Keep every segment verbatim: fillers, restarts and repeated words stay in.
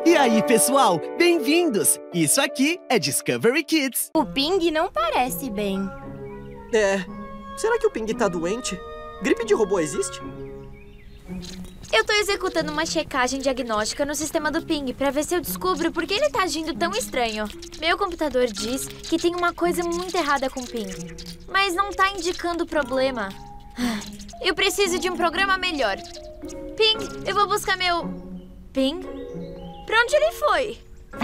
E aí, pessoal? Bem-vindos! Isso aqui é Discovery Kids. O Ping não parece bem. É... Será que o Ping tá doente? Gripe de robô existe? Eu tô executando uma checagem diagnóstica no sistema do Ping pra ver se eu descubro por que ele tá agindo tão estranho. Meu computador diz que tem uma coisa muito errada com o Ping, mas não tá indicando o problema. Eu preciso de um programa melhor. Ping, eu vou buscar meu... Ping? Pra onde ele foi?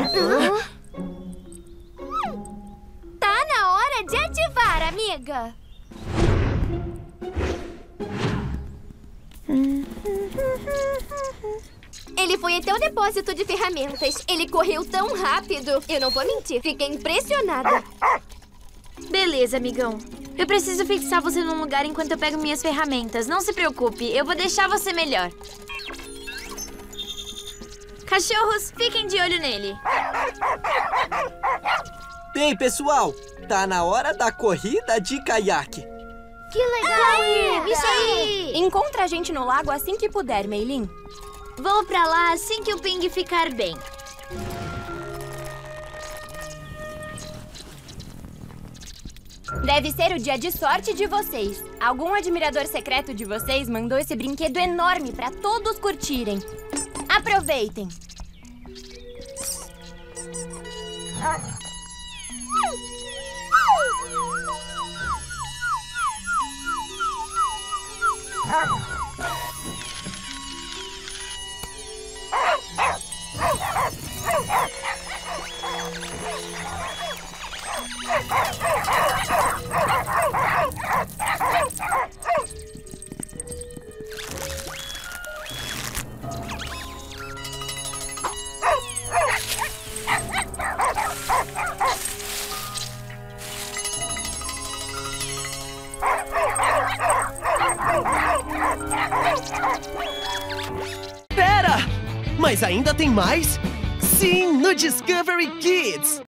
Tá na hora de ativar, amiga! Ele foi até o depósito de ferramentas. Ele correu tão rápido. Eu não vou mentir, fiquei impressionada. Beleza, amigão. Eu preciso fixar você num lugar enquanto eu pego minhas ferramentas. Não se preocupe, eu vou deixar você melhor. Cachorros, fiquem de olho nele. Ei, pessoal! Tá na hora da corrida de caiaque. Que legal! Isso aí! Encontra a gente no lago assim que puder, Meilin. Vou pra lá assim que o Ping ficar bem. Deve ser o dia de sorte de vocês. Algum admirador secreto de vocês mandou esse brinquedo enorme pra todos curtirem. Aproveitem! Pera! Mas ainda tem mais? Sim, no Discovery Kids!